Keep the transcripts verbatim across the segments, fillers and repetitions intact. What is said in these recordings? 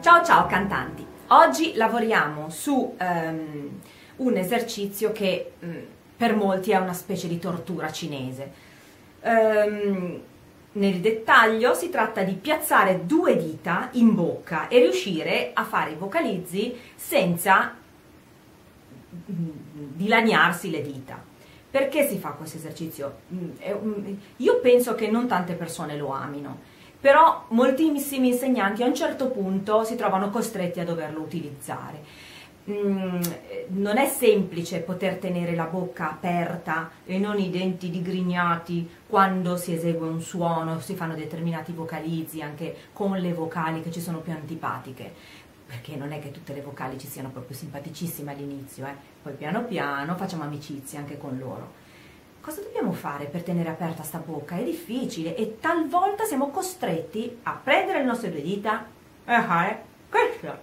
Ciao ciao cantanti, oggi lavoriamo su um, un esercizio che um, per molti è una specie di tortura cinese. Um, nel dettaglio si tratta di piazzare due dita in bocca e riuscire a fare i vocalizzi senza dilaniarsi le dita. Perché si fa questo esercizio? Io penso che non tante persone lo amino, però moltissimi insegnanti a un certo punto si trovano costretti a doverlo utilizzare. Mm, non è semplice poter tenere la bocca aperta e non i denti digrignati quando si esegue un suono, si fanno determinati vocalizzi anche con le vocali che ci sono più antipatiche, perché non è che tutte le vocali ci siano proprio simpaticissime all'inizio, eh? Poi piano piano facciamo amicizia anche con loro. Cosa dobbiamo fare per tenere aperta sta bocca? È difficile e talvolta siamo costretti a prendere le nostre due dita e fare questo.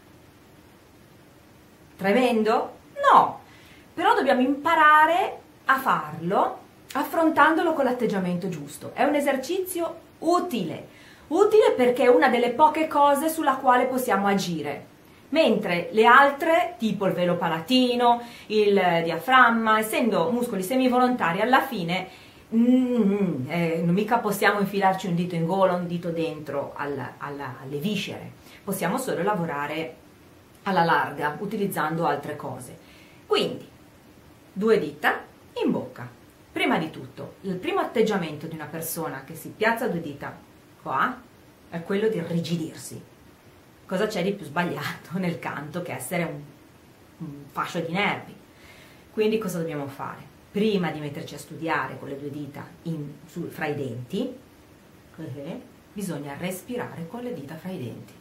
Tremendo? No! Però dobbiamo imparare a farlo affrontandolo con l'atteggiamento giusto. È un esercizio utile. Utile perché è una delle poche cose sulla quale possiamo agire. Mentre le altre, tipo il velo palatino, il diaframma, essendo muscoli semivolontari, alla fine mm, eh, non mica possiamo infilarci un dito in gola, un dito dentro alla, alla, alle viscere. Possiamo solo lavorare alla larga, utilizzando altre cose. Quindi, due dita in bocca. Prima di tutto, il primo atteggiamento di una persona che si piazza due dita qua è quello di irrigidirsi. Cosa c'è di più sbagliato nel canto che essere un, un fascio di nervi? Quindi cosa dobbiamo fare? Prima di metterci a studiare con le due dita in, su, fra i denti, così, bisogna respirare con le dita fra i denti.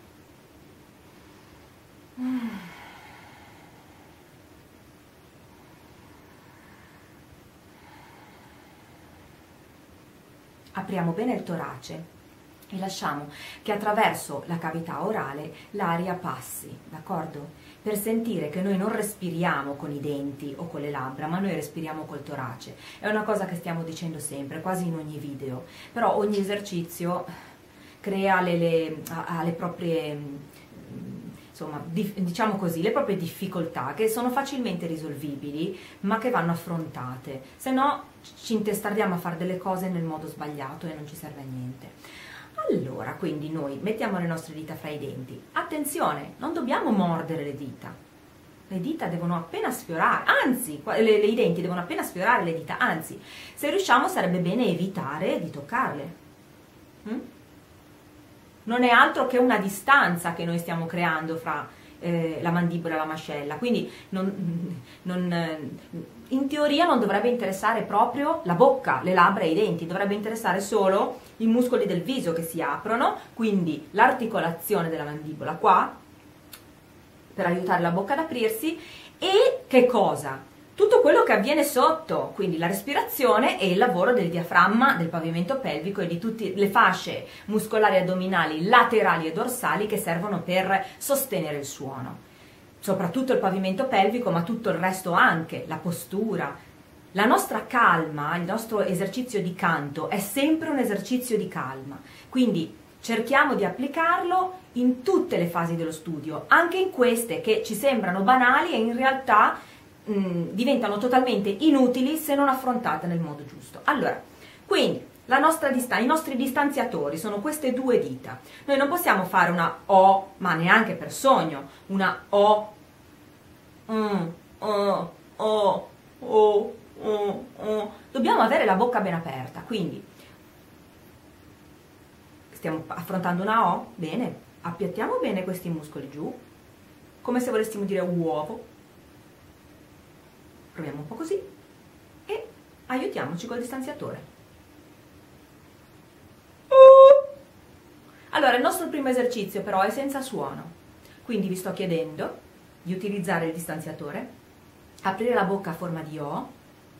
Mm. Apriamo bene il torace e lasciamo che attraverso la cavità orale l'aria passi, d'accordo? Per sentire che noi non respiriamo con i denti o con le labbra, ma noi respiriamo col torace. È una cosa che stiamo dicendo sempre, quasi in ogni video, però ogni esercizio crea le, le, ha le proprie, insomma, diciamo così, le proprie difficoltà che sono facilmente risolvibili, ma che vanno affrontate. Se no ci intestardiamo a fare delle cose nel modo sbagliato e non ci serve a niente. Allora, quindi noi mettiamo le nostre dita fra i denti. Attenzione, non dobbiamo mordere le dita. Le dita devono appena sfiorare, anzi, le, le, i denti devono appena sfiorare le dita, anzi, se riusciamo sarebbe bene evitare di toccarle. Mm? Non è altro che una distanza che noi stiamo creando fra eh, la mandibola e la mascella, quindi non, non, in teoria non dovrebbe interessare proprio la bocca, le labbra e i denti, dovrebbe interessare solo i muscoli del viso che si aprono, quindi l'articolazione della mandibola qua, per aiutare la bocca ad aprirsi, e che cosa? Tutto quello che avviene sotto, quindi la respirazione e il lavoro del diaframma, del pavimento pelvico e di tutte le fasce muscolari addominali, laterali e dorsali che servono per sostenere il suono. Soprattutto il pavimento pelvico, ma tutto il resto anche, la postura. La nostra calma, il nostro esercizio di canto è sempre un esercizio di calma, quindi cerchiamo di applicarlo in tutte le fasi dello studio, anche in queste che ci sembrano banali e in realtà mh, diventano totalmente inutili se non affrontate nel modo giusto. Allora, quindi la nostra distan- i nostri distanziatori sono queste due dita. Noi non possiamo fare una O, ma neanche per sogno, una O, mm, O, O, O, Oh, oh. Dobbiamo avere la bocca ben aperta, quindi stiamo affrontando una O, bene, appiattiamo bene questi muscoli giù, come se volessimo dire uovo, proviamo un po' così e aiutiamoci col distanziatore. Allora, il nostro primo esercizio però è senza suono, quindi vi sto chiedendo di utilizzare il distanziatore, aprire la bocca a forma di O.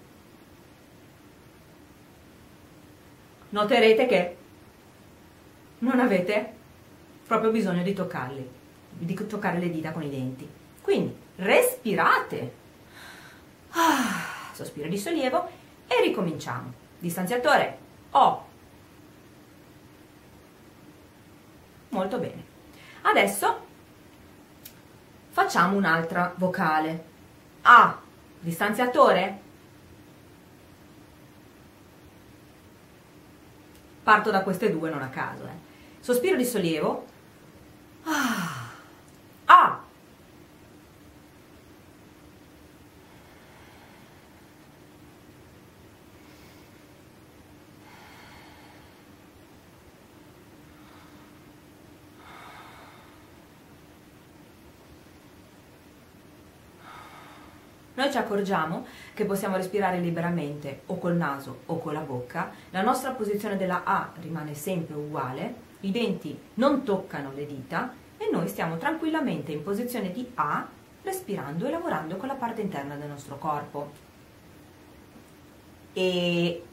Noterete che non avete proprio bisogno di toccarli, di toccare le dita con i denti. Quindi respirate, ah, sospiro di sollievo e ricominciamo. Distanziatore O. Molto bene. Adesso facciamo un'altra vocale. A, distanziatore. Parto da queste due non a caso. Eh. Sospiro di sollievo. Ah. A. Noi ci accorgiamo che possiamo respirare liberamente o col naso o con la bocca, la nostra posizione della A rimane sempre uguale, i denti non toccano le dita e noi stiamo tranquillamente in posizione di A, respirando e lavorando con la parte interna del nostro corpo. E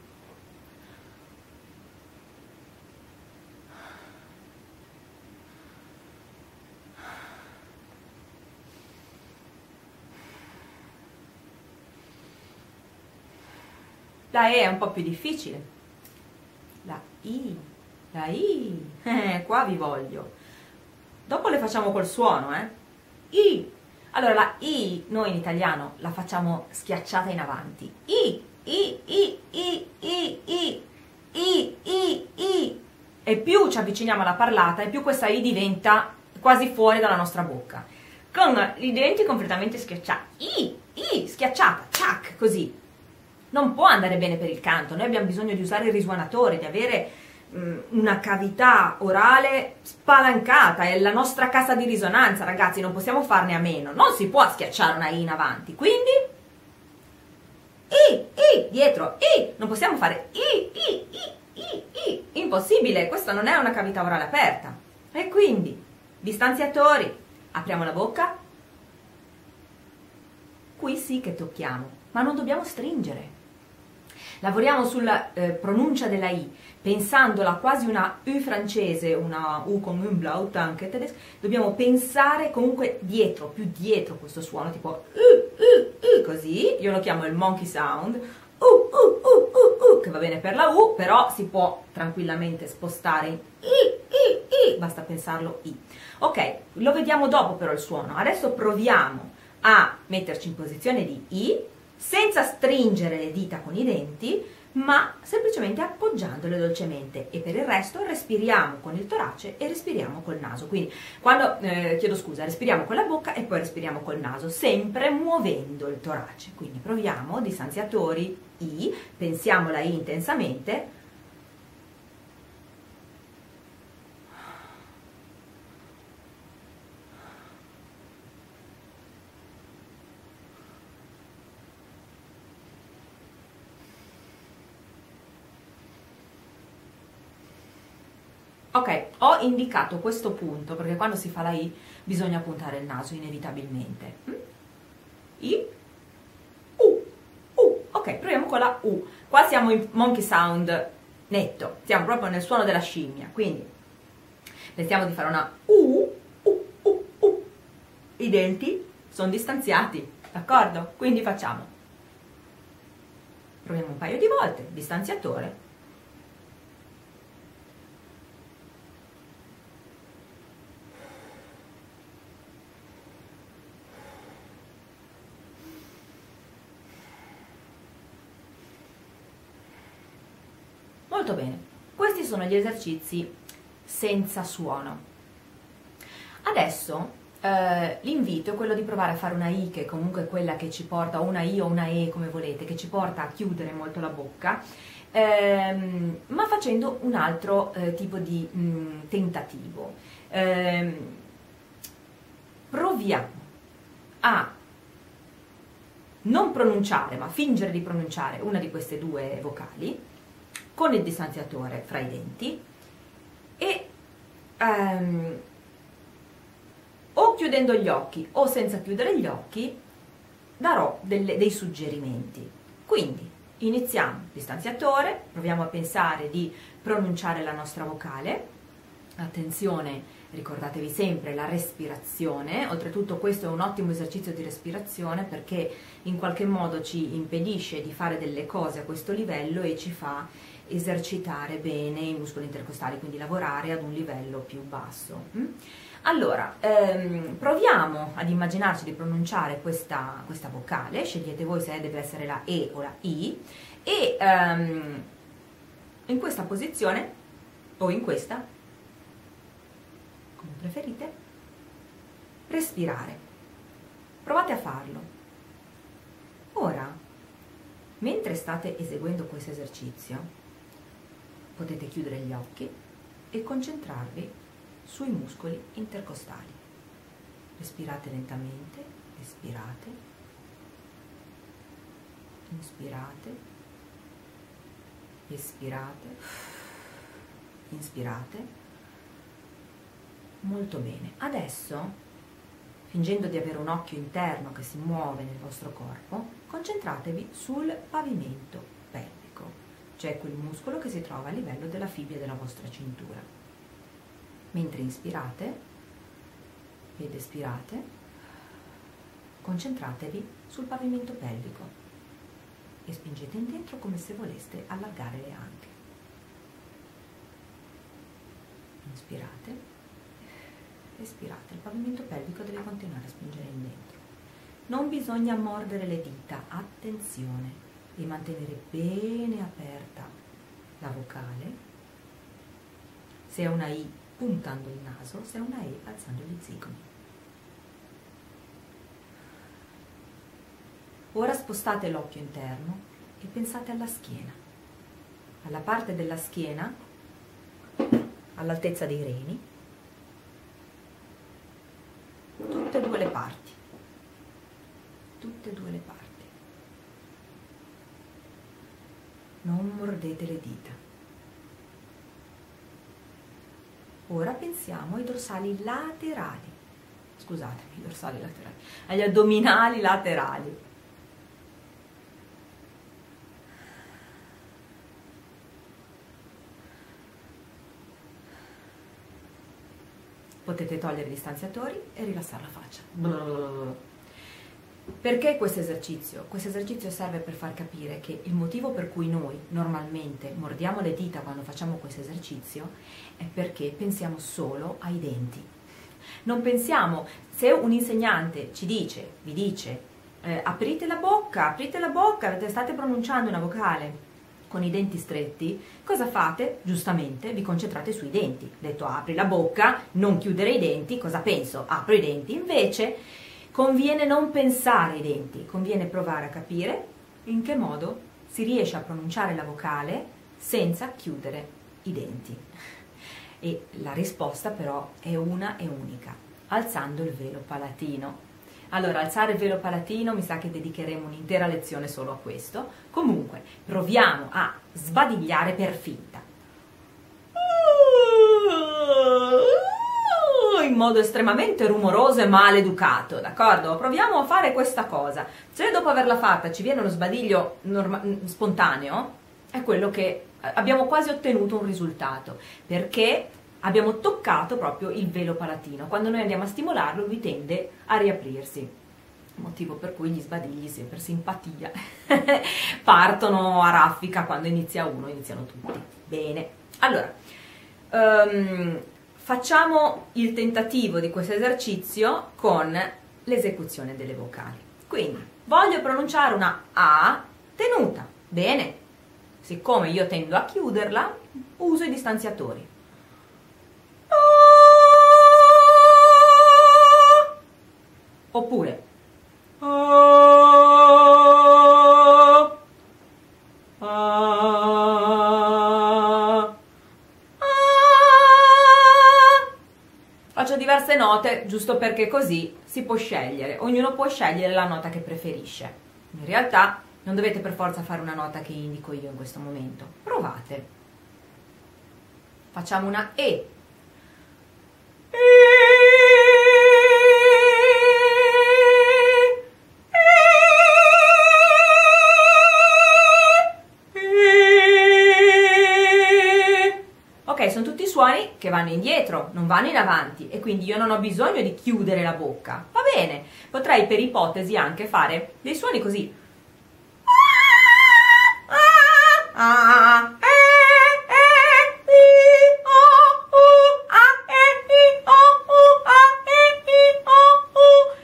la E è un po' più difficile. La I, la I, eh, qua vi voglio. Dopo le facciamo col suono, eh. I. Allora la I, noi in italiano la facciamo schiacciata in avanti. I, I, I, I, I, I, I, I, I. E più ci avviciniamo alla parlata e più questa I diventa quasi fuori dalla nostra bocca. Con i denti completamente schiacciati. I, I, schiacciata, ciac, così. Non può andare bene per il canto, noi abbiamo bisogno di usare il risuonatore, di avere mh, una cavità orale spalancata, è la nostra cassa di risonanza, ragazzi, non possiamo farne a meno, non si può schiacciare una I in avanti, quindi I, I, dietro, I, non possiamo fare I, I, I, I, I, impossibile, questa non è una cavità orale aperta, e quindi, distanziatori, apriamo la bocca, qui sì che tocchiamo, ma non dobbiamo stringere. Lavoriamo sulla eh, pronuncia della I, pensandola quasi una U francese, una U con umlaut anche tedesco, dobbiamo pensare comunque dietro, più dietro questo suono, tipo U, U, U, così, io lo chiamo il monkey sound, U, U, U, U, U, che va bene per la U, però si può tranquillamente spostare in I, I, I, basta pensarlo I. Ok, lo vediamo dopo però il suono, adesso proviamo a metterci in posizione di I, senza stringere le dita con i denti, ma semplicemente appoggiandole dolcemente, e per il resto respiriamo con il torace e respiriamo col naso. Quindi quando, eh, chiedo scusa, respiriamo con la bocca e poi respiriamo col naso, sempre muovendo il torace. Quindi proviamo, distanziatori, I, pensiamo la I intensamente, ok, ho indicato questo punto perché quando si fa la I bisogna puntare il naso inevitabilmente. I, U, U. Ok, proviamo con la U. Qua siamo in monkey sound netto, siamo proprio nel suono della scimmia, quindi pensiamo di fare una U, U, U, U. I denti sono distanziati, d'accordo? Quindi facciamo. Proviamo un paio di volte, distanziatore. Molto bene, questi sono gli esercizi senza suono. Adesso eh, l'invito è quello di provare a fare una I, che comunque è quella che ci porta, o una I o una E come volete, che ci porta a chiudere molto la bocca, ehm, ma facendo un altro eh, tipo di mh, tentativo. Ehm, proviamo a non pronunciare, ma fingere di pronunciare una di queste due vocali, con il distanziatore fra i denti e um, o chiudendo gli occhi o senza chiudere gli occhi darò delle, dei suggerimenti. Quindi iniziamo, distanziatore, proviamo a pensare di pronunciare la nostra vocale, attenzione, ricordatevi sempre la respirazione, oltretutto questo è un ottimo esercizio di respirazione perché in qualche modo ci impedisce di fare delle cose a questo livello e ci fa esercitare bene i muscoli intercostali, quindi lavorare ad un livello più basso. Allora, ehm, proviamo ad immaginarci di pronunciare questa, questa vocale, scegliete voi se deve essere la E o la I, e ehm, in questa posizione, o in questa, come preferite, respirare. Provate a farlo. Ora, mentre state eseguendo questo esercizio, potete chiudere gli occhi e concentrarvi sui muscoli intercostali. Respirate lentamente, espirate, inspirate, espirate, inspirate. Molto bene. Adesso, fingendo di avere un occhio interno che si muove nel vostro corpo, concentratevi sul pavimento pelvico, cioè quel muscolo che si trova a livello della fibbia della vostra cintura. Mentre inspirate ed espirate, concentratevi sul pavimento pelvico e spingete in dentro come se voleste allargare le anche. Inspirate, espirate, il pavimento pelvico deve continuare a spingere in dentro. Non bisogna mordere le dita, attenzione, e mantenere bene aperta la vocale, se è una I puntando il naso, se è una E alzando gli zigomi. Ora spostate l'occhio interno e pensate alla schiena, alla parte della schiena, all'altezza dei reni, tutte e due le parti, tutte e due le parti. Non mordete le dita. Ora pensiamo ai dorsali laterali, scusatemi, i dorsali laterali, agli addominali laterali. Potete togliere gli stanziatori e rilassare la faccia. Blablabla. Perché questo esercizio? Questo esercizio serve per far capire che il motivo per cui noi normalmente mordiamo le dita quando facciamo questo esercizio è perché pensiamo solo ai denti. Non pensiamo, se un insegnante ci dice, vi dice, eh, aprite la bocca, aprite la bocca, state pronunciando una vocale con i denti stretti, cosa fate? Giustamente vi concentrate sui denti. Detto apri la bocca, non chiudere i denti, cosa penso? Apro i denti. Invece conviene non pensare ai denti, conviene provare a capire in che modo si riesce a pronunciare la vocale senza chiudere i denti. E la risposta però è una e unica, alzando il velo palatino. Allora, alzare il velo palatino mi sa che dedicheremo un'intera lezione solo a questo. Comunque, proviamo a sbadigliare per finta. In modo estremamente rumoroso e maleducato, d'accordo? Proviamo a fare questa cosa. Se dopo averla fatta ci viene uno sbadiglio spontaneo, è quello che abbiamo quasi ottenuto un risultato, perché abbiamo toccato proprio il velo palatino. Quando noi andiamo a stimolarlo, lui tende a riaprirsi. Motivo per cui gli sbadigli, se per simpatia, partono a raffica. Quando inizia uno, iniziano tutti. Bene, allora um, facciamo il tentativo di questo esercizio con l'esecuzione delle vocali. Quindi, voglio pronunciare una A tenuta. Bene, siccome io tendo a chiuderla, uso i distanziatori. Oppure faccio diverse note giusto perché così si può scegliere, ognuno può scegliere la nota che preferisce. In realtà non dovete per forza fare una nota che indico io in questo momento, provate. Facciamo una E. Ok, sono tutti suoni che vanno indietro, non vanno in avanti, e quindi io non ho bisogno di chiudere la bocca. Va bene, potrei per ipotesi anche fare dei suoni così.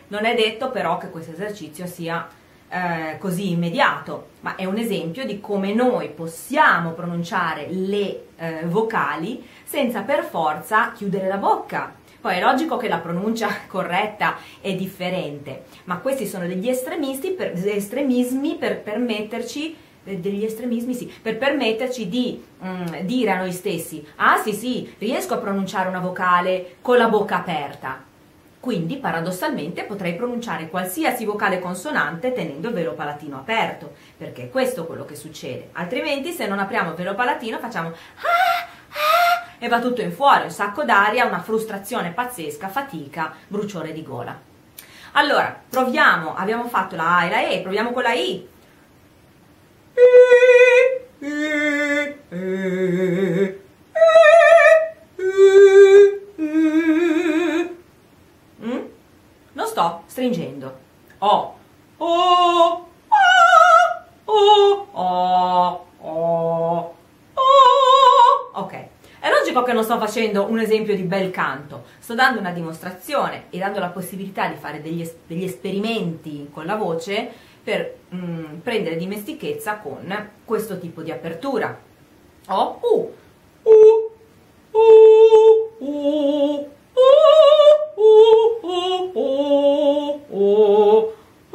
Non è detto però che questo esercizio sia eh, così immediato, ma è un esempio di come noi possiamo pronunciare le eh, vocali senza per forza chiudere la bocca. Poi è logico che la pronuncia corretta è differente, ma questi sono degli estremisti per, estremismi per permetterci degli estremismi sì, per permetterci di mm, dire a noi stessi: ah sì sì, riesco a pronunciare una vocale con la bocca aperta, quindi paradossalmente potrei pronunciare qualsiasi vocale consonante tenendo il velo palatino aperto, perché è questo quello che succede. Altrimenti, se non apriamo il velo palatino, facciamo ah, ah, e va tutto in fuori, un sacco d'aria, una frustrazione pazzesca, fatica, bruciore di gola. Allora, proviamo, abbiamo fatto la A e la E, proviamo con la I. Mm? Non sto stringendo. O, o, o, o, o, o, o. Ok, è logico che non sto facendo un esempio di bel canto, sto dando una dimostrazione e dando la possibilità di fare degli, es degli esperimenti con la voce per mm, prendere dimestichezza con questo tipo di apertura. O, u, u, u, u, u, u, u, u,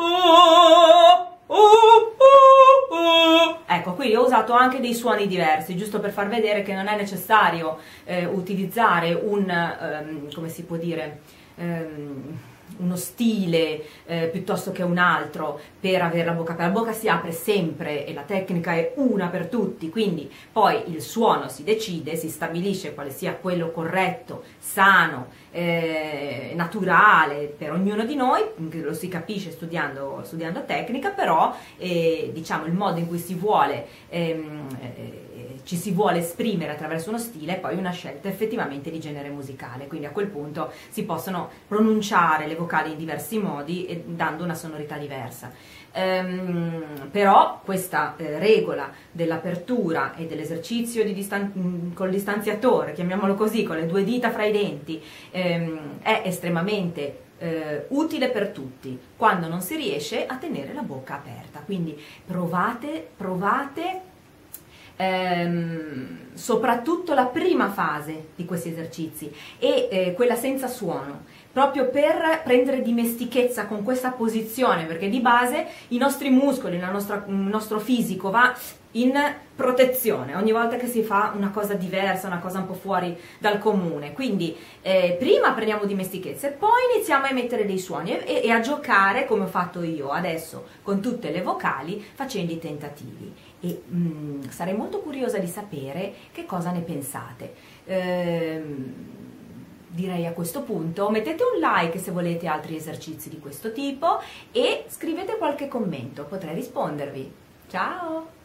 u. Ecco, qui ho usato anche dei suoni diversi, giusto per far vedere che non è necessario eh, utilizzare un, um, come si può dire, um, uno stile eh, piuttosto che un altro per avere la bocca aperta. La bocca si apre sempre e la tecnica è una per tutti, quindi poi il suono si decide, si stabilisce quale sia quello corretto, sano, eh, naturale per ognuno di noi, lo si capisce studiando, studiando tecnica, però eh, diciamo il modo in cui si vuole ehm, eh, ci si vuole esprimere attraverso uno stile, e poi una scelta effettivamente di genere musicale, quindi a quel punto si possono pronunciare le vocali in diversi modi e dando una sonorità diversa. Ehm, però questa eh, regola dell'apertura e dell'esercizio di distan- col distanziatore, chiamiamolo così, con le due dita fra i denti, ehm, è estremamente eh, utile per tutti quando non si riesce a tenere la bocca aperta. Quindi provate, provate Ehm, soprattutto la prima fase di questi esercizi e eh, quella senza suono, proprio per prendere dimestichezza con questa posizione, perché di base i nostri muscoli, la nostra, il nostro fisico va in protezione ogni volta che si fa una cosa diversa, una cosa un po' fuori dal comune. Quindi eh, prima prendiamo dimestichezza e poi iniziamo a emettere dei suoni e, e a giocare come ho fatto io adesso con tutte le vocali, facendo i tentativi. E mh, sarei molto curiosa di sapere che cosa ne pensate. Ehm, direi a questo punto mettete un like se volete altri esercizi di questo tipo e scrivete qualche commento, potrei rispondervi. Ciao!